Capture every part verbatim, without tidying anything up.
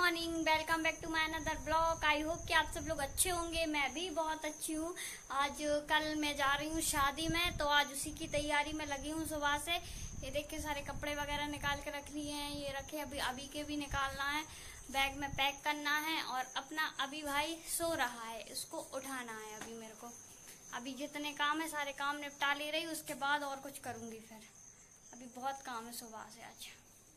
Morning, welcome back to my another blog. I hope कि आप सब लोग अच्छे होंगे। मैं भी बहुत अच्छी हूँ। आज कल मैं जा रही हूँ शादी में, तो आज उसी की तैयारी में लगी हूँ सुबह से। ये देख के सारे कपड़े वगैरह निकाल के रख लिए हैं, ये रखे अभी अभी के भी निकालना है, बैग में पैक करना है। और अपना अभी भाई सो रहा है, इसको उठाना है अभी मेरे को। अभी जितने काम है सारे काम निपटा ले रही, उसके बाद और कुछ करूँगी। फिर अभी बहुत काम है सुबह से। आज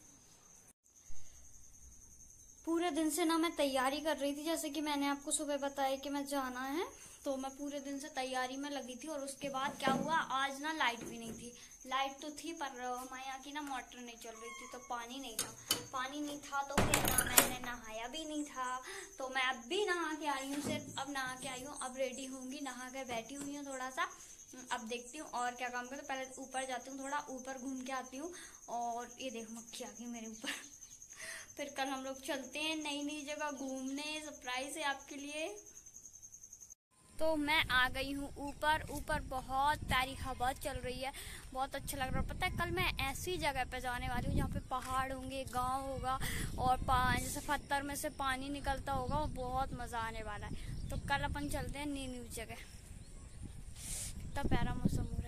पूरे दिन से ना मैं तैयारी कर रही थी, जैसे कि मैंने आपको सुबह बताया कि मैं जाना है, तो मैं पूरे दिन से तैयारी में लगी थी। और उसके बाद क्या हुआ, आज ना लाइट भी नहीं थी। लाइट तो थी पर हमारे यहाँ की ना मोटर नहीं चल रही थी, तो पानी नहीं था। पानी नहीं था तो फिर ना मैंने नहाया भी नहीं था। तो मैं अब भी नहा के आई हूँ, सिर्फ अब नहा के आई हूँ। अब रेडी होंगी, नहा कर बैठी हुई हूँ थोड़ा सा। अब देखती हूँ और क्या काम करते। पहले ऊपर जाती हूँ, थोड़ा ऊपर घूम के आती हूँ। और ये देखो मक्खी आ गई मेरे ऊपर। फिर कल हम लोग चलते हैं नई नई जगह घूमने, सरप्राइज है आपके लिए। तो मैं आ गई हूँ ऊपर। ऊपर बहुत प्यारी हवा चल रही है, बहुत अच्छा लग रहा है। पता है, कल मैं ऐसी जगह पे जाने वाली हूँ जहाँ पे पहाड़ होंगे, गांव होगा और जैसे पत्थर में से पानी निकलता होगा, और बहुत मजा आने वाला है। तो कल अपन चलते हैं नई नई जगह। कितना प्यारा मौसम